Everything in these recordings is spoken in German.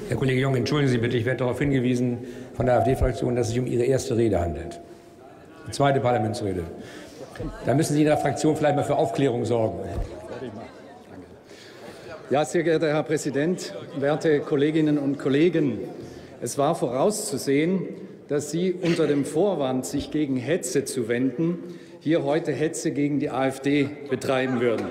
Herr Kollege Jung, entschuldigen Sie bitte, ich werde darauf hingewiesen von der AfD-Fraktion, dass es sich um Ihre erste Rede handelt. Die zweite Parlamentsrede. Da müssen Sie in der Fraktion vielleicht mal für Aufklärung sorgen. Ja, sehr geehrter Herr Präsident, werte Kolleginnen und Kollegen! Es war vorauszusehen, dass Sie unter dem Vorwand, sich gegen Hetze zu wenden, hier heute Hetze gegen die AfD betreiben würden.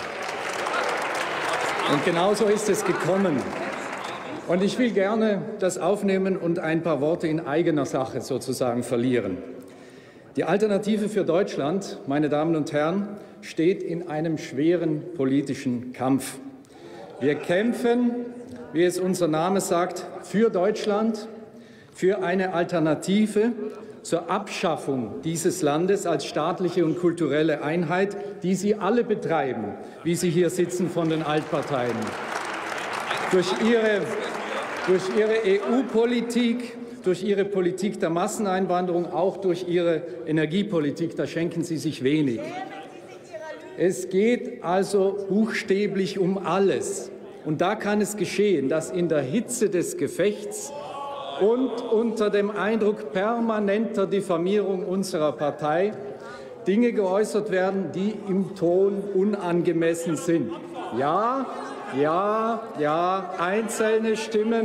Und genauso ist es gekommen. Und ich will gerne das aufnehmen und ein paar Worte in eigener Sache sozusagen verlieren. Die Alternative für Deutschland, meine Damen und Herren, steht in einem schweren politischen Kampf. Wir kämpfen, wie es unser Name sagt, für Deutschland, für eine Alternative zur Abschaffung dieses Landes als staatliche und kulturelle Einheit, die Sie alle betreiben, wie Sie hier sitzen von den Altparteien. Durch ihre EU-Politik, durch Ihre Politik der Masseneinwanderung, auch durch Ihre Energiepolitik, da schenken Sie sich wenig. Es geht also buchstäblich um alles. Und da kann es geschehen, dass in der Hitze des Gefechts und unter dem Eindruck permanenter Diffamierung unserer Partei Dinge geäußert werden, die im Ton unangemessen sind. Ja, einzelne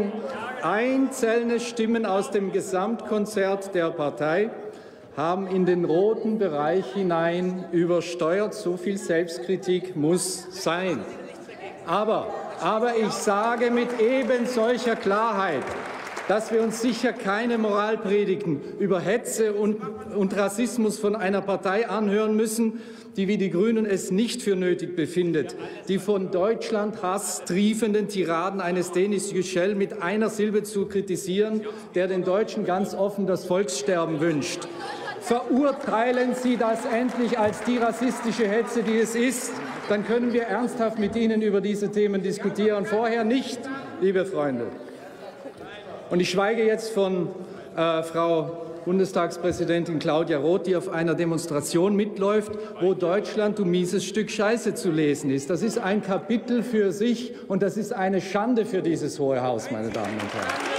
Stimmen aus dem Gesamtkonzert der Partei haben in den roten Bereich hinein übersteuert. So viel Selbstkritik muss sein. Aber ich sage mit eben solcher Klarheit, dass wir uns sicher keine Moralpredigten über Hetze und Rassismus von einer Partei anhören müssen, die wie die Grünen es nicht für nötig befindet, die von Deutschlandhass triefenden Tiraden eines Denis Yücel mit einer Silbe zu kritisieren, der den Deutschen ganz offen das Volkssterben wünscht. Verurteilen Sie das endlich als die rassistische Hetze, die es ist. Dann können wir ernsthaft mit Ihnen über diese Themen diskutieren. Vorher nicht, liebe Freunde. Und ich schweige jetzt von Frau Bundestagspräsidentin Claudia Roth, die auf einer Demonstration mitläuft, wo Deutschland, du mieses Stück Scheiße, zu lesen ist. Das ist ein Kapitel für sich, und das ist eine Schande für dieses Hohe Haus, meine Damen und Herren.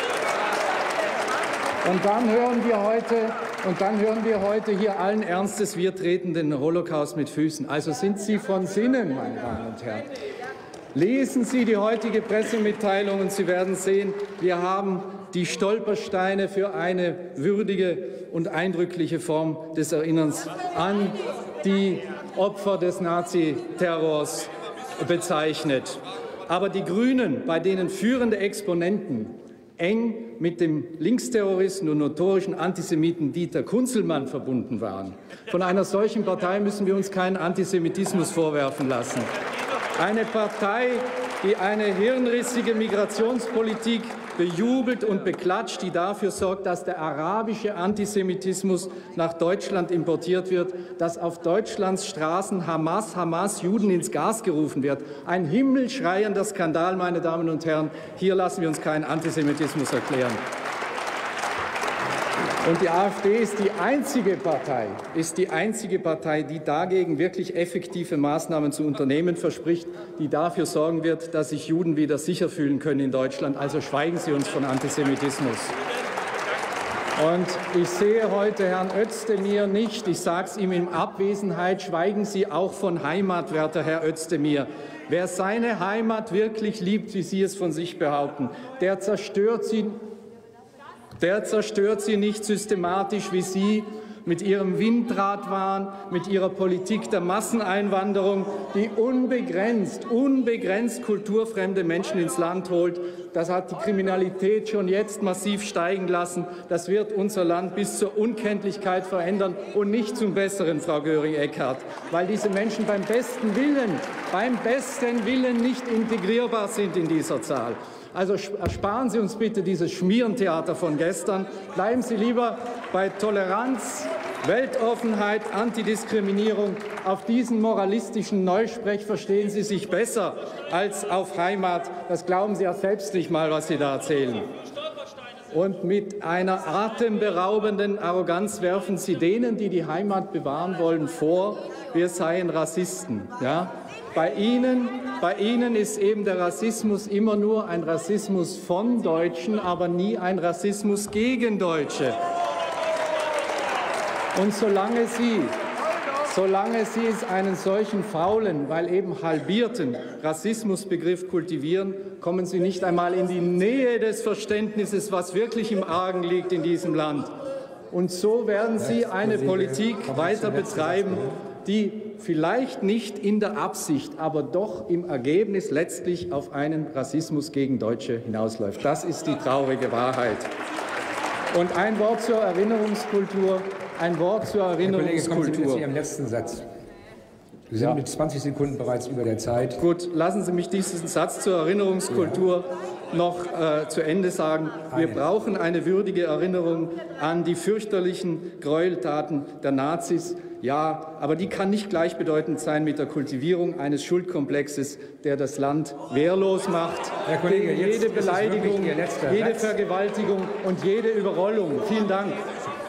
Und dann hören wir heute hier allen Ernstes, wir treten den Holocaust mit Füßen. Also sind Sie von Sinnen, meine Damen und Herren. Lesen Sie die heutige Pressemitteilung und Sie werden sehen, wir haben die Stolpersteine für eine würdige und eindrückliche Form des Erinnerns an die Opfer des Naziterrors bezeichnet. Aber die Grünen, bei denen führende Exponenten eng mit dem Linksterroristen und notorischen Antisemiten Dieter Kunzelmann verbunden waren. Von einer solchen Partei müssen wir uns keinen Antisemitismus vorwerfen lassen. Eine Partei, die eine hirnrissige Migrationspolitik bejubelt und beklatscht, die dafür sorgt, dass der arabische Antisemitismus nach Deutschland importiert wird, dass auf Deutschlands Straßen Hamas, Hamas, Juden ins Gas gerufen wird. Ein himmelschreiender Skandal, meine Damen und Herren. Hier lassen wir uns keinen Antisemitismus erklären. Und die AfD ist die einzige Partei, die dagegen wirklich effektive Maßnahmen zu unternehmen verspricht, die dafür sorgen wird, dass sich Juden wieder sicher fühlen können in Deutschland. Also schweigen Sie uns von Antisemitismus. Und ich sehe heute Herrn Özdemir nicht. Ich sage es ihm in Abwesenheit. Schweigen Sie auch von Heimat, werter Herr Özdemir. Wer seine Heimat wirklich liebt, wie Sie es von sich behaupten, der zerstört sie nicht systematisch wie Sie mit Ihrem Windradwahn, mit Ihrer Politik der Masseneinwanderung, die unbegrenzt kulturfremde Menschen ins Land holt. Das hat die Kriminalität schon jetzt massiv steigen lassen. Das wird unser Land bis zur Unkenntlichkeit verändern und nicht zum Besseren, Frau Göring-Eckardt, weil diese Menschen beim besten Willen nicht integrierbar sind in dieser Zahl. Also ersparen Sie uns bitte dieses Schmierentheater von gestern. Bleiben Sie lieber bei Toleranz, Weltoffenheit, Antidiskriminierung. Auf diesen moralistischen Neusprech verstehen Sie sich besser als auf Heimat. Das glauben Sie ja selbst nicht mal, was Sie da erzählen. Und mit einer atemberaubenden Arroganz werfen Sie denen, die die Heimat bewahren wollen, vor, wir seien Rassisten. Ja? Bei Ihnen ist eben der Rassismus immer nur ein Rassismus von Deutschen, aber nie ein Rassismus gegen Deutsche. Und solange Sie einen solchen faulen, weil eben halbierten Rassismusbegriff kultivieren, kommen Sie nicht einmal in die Nähe des Verständnisses, was wirklich im Argen liegt in diesem Land. Und so werden Sie eine Politik weiter betreiben, die vielleicht nicht in der Absicht, aber doch im Ergebnis letztlich auf einen Rassismus gegen Deutsche hinausläuft. Das ist die traurige Wahrheit. Und ein Wort zur Erinnerungskultur. Ein Wort zur Erinnerungskultur. Herr Kollege, kommen Sie mit Ihrem letzten Satz. Wir sind mit 20 Sekunden bereits über der Zeit. Gut, lassen Sie mich diesen Satz zur Erinnerungskultur noch zu Ende sagen. Wir brauchen eine würdige Erinnerung an die fürchterlichen Gräueltaten der Nazis. Ja, aber die kann nicht gleichbedeutend sein mit der Kultivierung eines Schuldkomplexes, der das Land wehrlos macht. Herr Kollege, jede Beleidigung, Ihr letzter jede Satz. Vergewaltigung und jede Überrollung. Vielen Dank.